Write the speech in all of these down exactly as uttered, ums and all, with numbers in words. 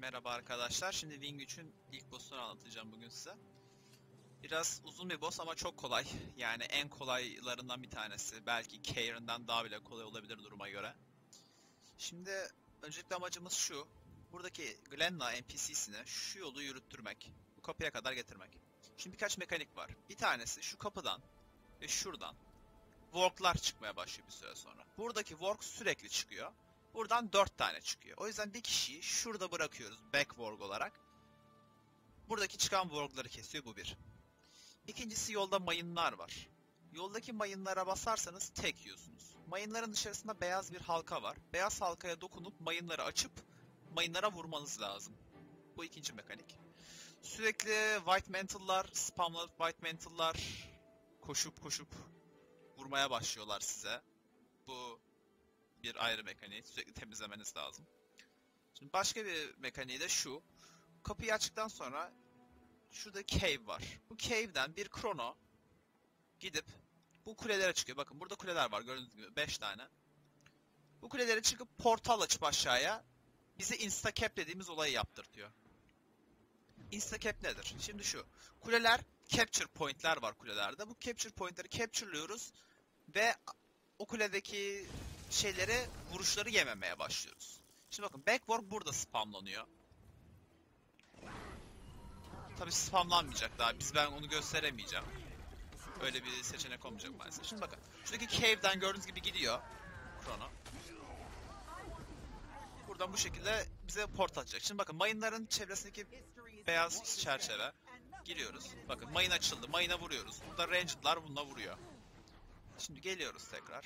Merhaba arkadaşlar. Şimdi Wing üçün ilk boss'unu anlatacağım bugün size. Biraz uzun bir boss ama çok kolay. Yani en kolaylarından bir tanesi. Belki Kair'ından daha bile kolay olabilir duruma göre. Şimdi öncelikle amacımız şu. Buradaki Glenna N P C'sini şu yolu yürüttürmek. Bu kapıya kadar getirmek. Şimdi birkaç mekanik var. Bir tanesi şu kapıdan ve şuradan Warg'lar çıkmaya başlıyor bir süre sonra. Buradaki Warg sürekli çıkıyor. Buradan dört tane çıkıyor. O yüzden bir kişiyi şurada bırakıyoruz back Warg olarak. Buradaki çıkan Warg'ları kesiyor, bu bir. İkincisi, yolda mayınlar var. Yoldaki mayınlara basarsanız tek yiyorsunuz. Mayınların dışarısında beyaz bir halka var. Beyaz halkaya dokunup mayınları açıp mayınlara vurmanız lazım. Bu ikinci mekanik. Sürekli White Mantle'lar, spamlı White Mantle'lar koşup koşup vurmaya başlıyorlar size. Bu bir ayrı mekaniği. Sürekli temizlemeniz lazım. Şimdi başka bir mekaniği de şu. Kapıyı açtıktan sonra şurada cave var. Bu cave'den bir Chrono gidip bu kulelere çıkıyor. Bakın burada kuleler var, gördüğünüz gibi beş tane. Bu kulelere çıkıp portal açıp aşağıya bize instacap dediğimiz olayı yaptırtıyor. Instacap nedir? Şimdi şu. Kuleler, capture point'ler var kulelerde. Bu capture point'leri capture'lıyoruz ve o kuledeki şeyleri, vuruşları yememeye başlıyoruz. Şimdi bakın backwarg burada spamlanıyor. Tabii spamlanmayacak daha. Biz ben onu gösteremeyeceğim. Öyle bir seçenek olmayacak maalesef. Şimdi bakın. Şuradaki cave'den gördüğünüz gibi gidiyor Chrono. Buradan bu şekilde bize port atacak. Şimdi bakın mayınların çevresindeki beyaz çerçeve. Giriyoruz. Bakın mayın açıldı. Mayına vuruyoruz. Burada ranged'lar bununla vuruyor. Şimdi geliyoruz tekrar.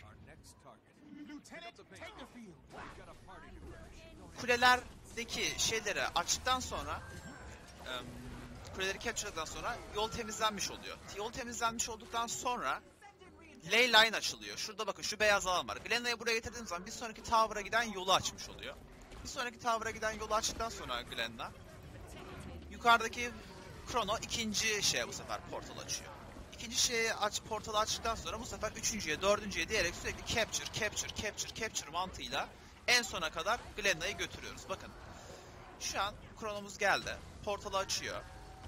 Kulelerdeki şeyleri açtıktan sonra um, kuleleri capture'dan sonra yol temizlenmiş oluyor. Yol temizlenmiş olduktan sonra ley line açılıyor. Şurada bakın şu beyaz alan var. Glenna'yı buraya getirdiğim zaman bir sonraki tower'a giden yolu açmış oluyor. Bir sonraki tower'a giden yolu açtıktan sonra Glenna yukarıdaki Chrono ikinci şeye bu sefer portal açıyor. İkinci şeyi aç, portalı açtıktan sonra bu sefer üçüncüye, dördüncüye diyerek sürekli capture, capture, capture, capture mantığıyla en sona kadar Glenna'yı götürüyoruz. Bakın şu an Chrono'muz geldi. Portalı açıyor.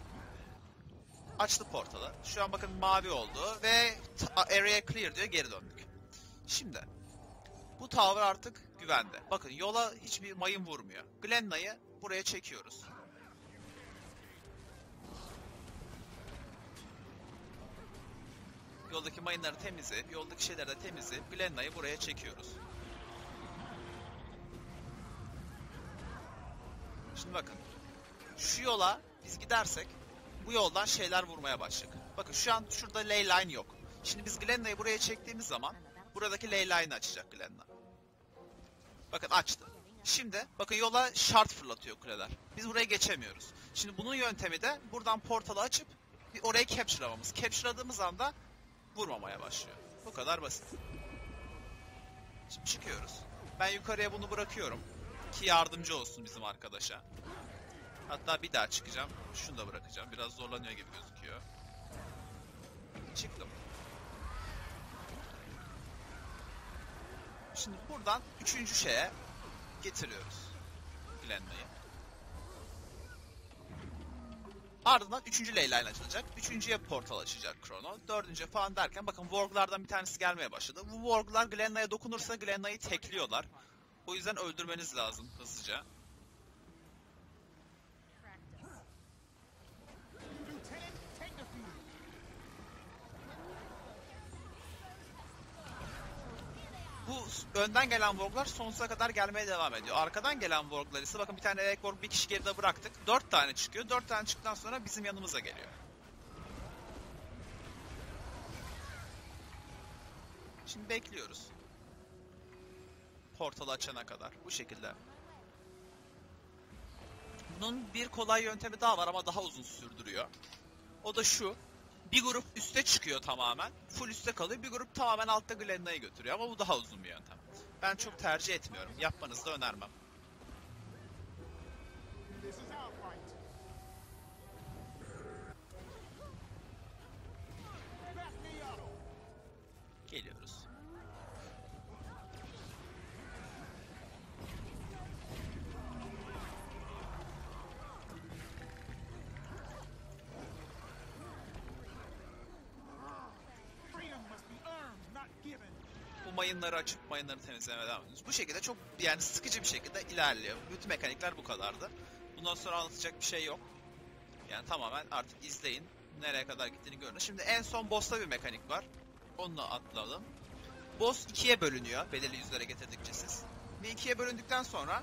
Açtı portalı. Şu an bakın mavi oldu ve area clear diyor, geri döndük. Şimdi bu tower artık güvende. Bakın yola hiçbir mayın vurmuyor. Glenna'yı buraya çekiyoruz. Yoldaki mayınları temizleyip, yoldaki şeyleri de temizleyip Glenna'yı buraya çekiyoruz. Şimdi bakın. Şu yola biz gidersek bu yoldan şeyler vurmaya başlayacak. Bakın şu an şurada ley line yok. Şimdi biz Glenna'yı buraya çektiğimiz zaman buradaki ley line'ı açacak Glenna. Bakın açtı. Şimdi bakın yola shard fırlatıyor kuleler. Biz buraya geçemiyoruz. Şimdi bunun yöntemi de buradan portalı açıp orayı capture'lamamız. Capture'ladığımız anda vurmamaya başlıyor. Bu kadar basit. Şimdi çıkıyoruz. Ben yukarıya bunu bırakıyorum ki yardımcı olsun bizim arkadaşa. Hatta bir daha çıkacağım. Şunu da bırakacağım. Biraz zorlanıyor gibi gözüküyor. Çıktım. Şimdi buradan üçüncü şeye getiriyoruz Glenna'yı. Ardından üçüncü leyline açılacak. Üçüncüye portal açacak Chrono. Dördüncüye falan derken bakın Warg'lardan bir tanesi gelmeye başladı. Bu Warg'lar Glenna'ya dokunursa Glenna'yı tekliyorlar. O yüzden öldürmeniz lazım hızlıca. Bu önden gelen Warg'lar sonsuza kadar gelmeye devam ediyor. Arkadan gelen Warg'lar ise bakın bir tane Elec Warg bir kişi geride bıraktık. Dört tane çıkıyor. Dört tane çıktıktan sonra bizim yanımıza geliyor. Şimdi bekliyoruz. Portalı açana kadar. Bu şekilde. Bunun bir kolay yöntemi daha var ama daha uzun sürdürüyor. O da şu. Bir grup üste çıkıyor tamamen. Full üste kalıyor. Bir grup tamamen altta Glenna'yı götürüyor. Ama bu daha uzun bir yöntem. Ben çok tercih etmiyorum. Yapmanızı da önermem. Geliyoruz. mayınları açıp mayınları temizlemeye devam ediyoruz. Bu şekilde çok yani sıkıcı bir şekilde ilerliyor. Bütün mekanikler bu kadardı. Bundan sonra anlatacak bir şey yok. Yani tamamen artık izleyin. Nereye kadar gittiğini görün. Şimdi en son boss'ta bir mekanik var. Onu atlayalım. Boss ikiye bölünüyor belirli yüzlere getirdikçe siz. Ve ikiye bölündükten sonra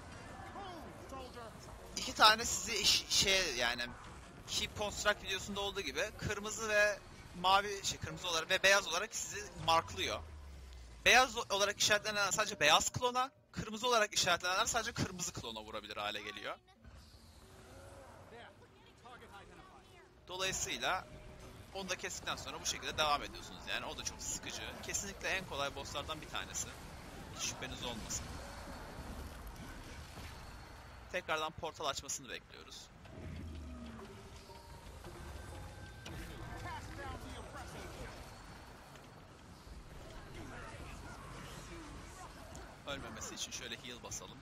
iki tane sizi iş, şey yani Keep Construct videosunda olduğu gibi kırmızı ve mavi şey kırmızı olarak ve beyaz olarak sizi marklıyor. Beyaz olarak işaretlenenler sadece beyaz klona, kırmızı olarak işaretlenenler sadece kırmızı klona vurabilir hale geliyor. Dolayısıyla onu da kestikten sonra bu şekilde devam ediyorsunuz. Yani o da çok sıkıcı. Kesinlikle en kolay bosslardan bir tanesi. Hiç şüpheniz olmasın. Tekrardan portal açmasını bekliyoruz. Ölmemesi için şöyle heal basalım.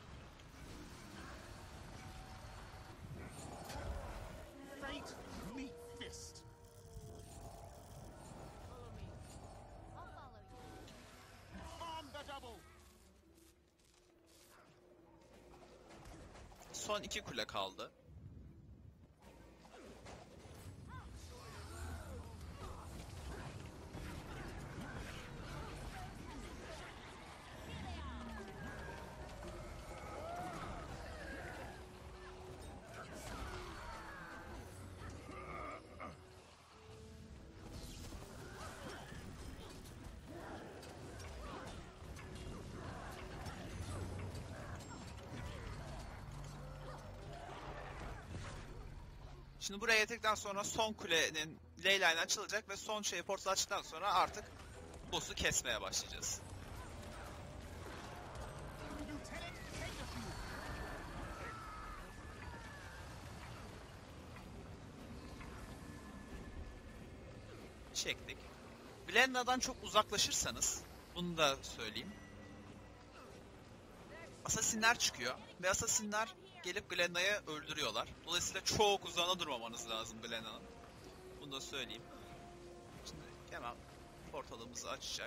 Son iki kule kaldı. Şimdi buraya getirdikten sonra son kulenin leyline açılacak ve son şey portal açtıktan sonra artık boss'u kesmeye başlayacağız. Çektik. Glenna'dan çok uzaklaşırsanız, bunu da söyleyeyim. Asasinler çıkıyor ve asasinler gelip Glenna'yı öldürüyorlar. Dolayısıyla çok uzağına durmamanız lazım Glenna'nın. Bunu da söyleyeyim. Şimdi hemen portalımızı açacak.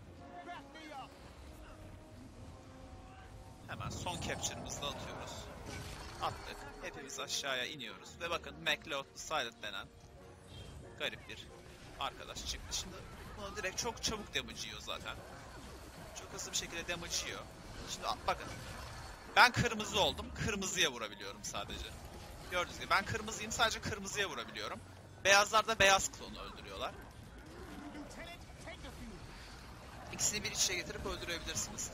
Hemen son capture'ımızı da atıyoruz. Attık. Hepimiz aşağıya iniyoruz. Ve bakın MacLeod the Silent denen garip bir arkadaş çıktı. Şimdi bunu direkt çok çabuk damage yiyor zaten. Çok hızlı bir şekilde damage yiyor. Şimdi bakın. Ben kırmızı oldum. Kırmızıya vurabiliyorum sadece. Gördüğünüz gibi ben kırmızıyım. Sadece kırmızıya vurabiliyorum. Beyazlar da beyaz klonu öldürüyorlar. İkisini bir içe getirip öldürebilirsiniz.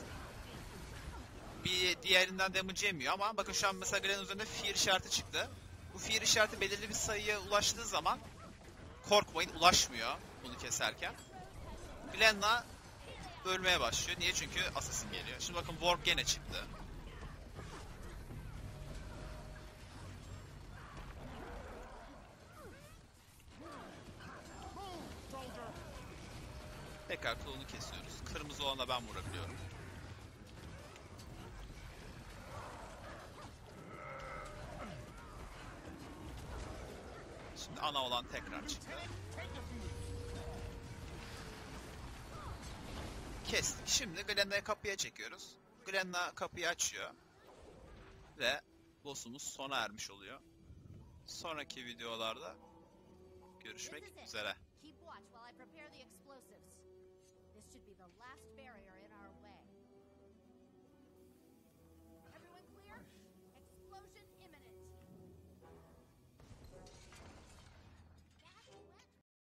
Bir diğerinden damage yemiyor ama bakın şu an mesela Glenn'in üzerinde fear işareti çıktı. Bu fear işareti belirli bir sayıya ulaştığı zaman korkmayın ulaşmıyor bunu keserken. Glenna ölmeye başlıyor. Niye? Çünkü assassin geliyor. Şimdi bakın warp gene çıktı. Tekrar klonu kesiyoruz. Kırmızı olanla ben vurabiliyorum. Şimdi ana olan tekrar çıktı. Kestik. Şimdi Glenna'yı kapıya çekiyoruz. Glenna kapıyı açıyor. Ve boss'umuz sona ermiş oluyor. Sonraki videolarda görüşmek üzere.